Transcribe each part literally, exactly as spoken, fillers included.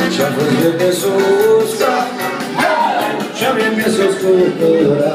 Și-am văzut de sus ca și-am emis o sculptură.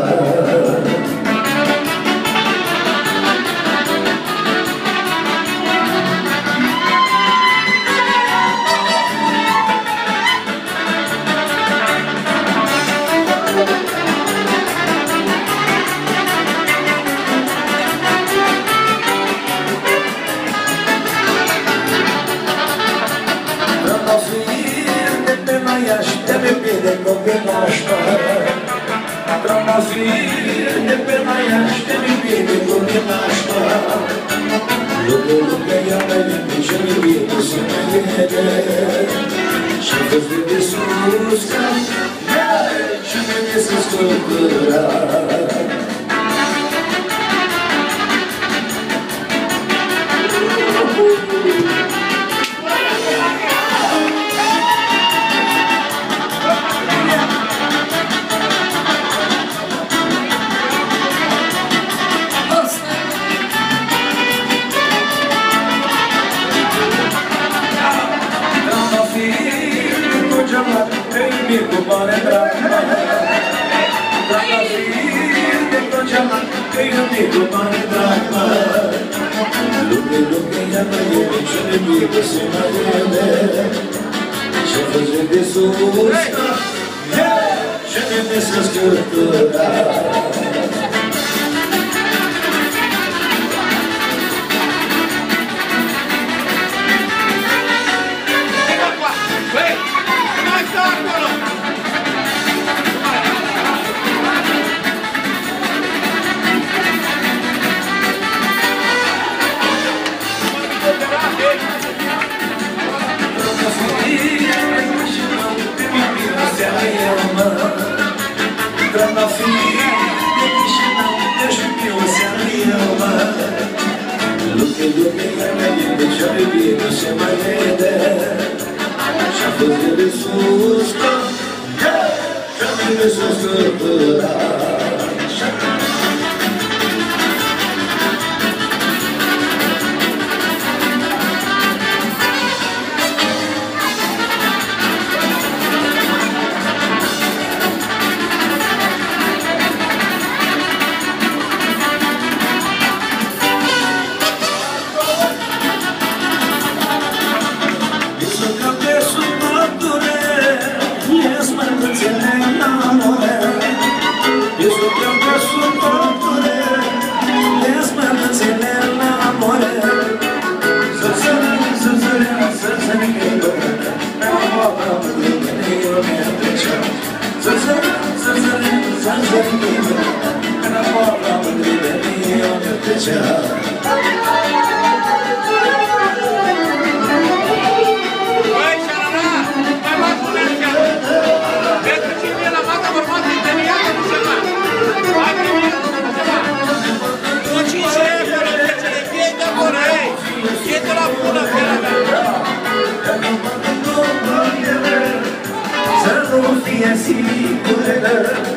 Trămaziri de pe la Iași, de bine cu minașpa. Lupe, lupe, ia mai bine ce-mi iubire să mă vede. Și-am văzut de sus ca și-mi emis în sculptura. Cu bani dragă, trandafiri de tot geamat, că iubi cu bani dragă. Lupe, lupe, ia mă iubi, ce-mi iubi să mă vede. Și-am văzut de sus, și-mi emis în sculptura. Trandafiri de Chișinău, de știu seara eu, mă. Lupe, lupe, ia mea iubire, ce-mi iubire se mai vede. Și-am văzut de sus că și-am emis o sculptură. Să nu fie sigură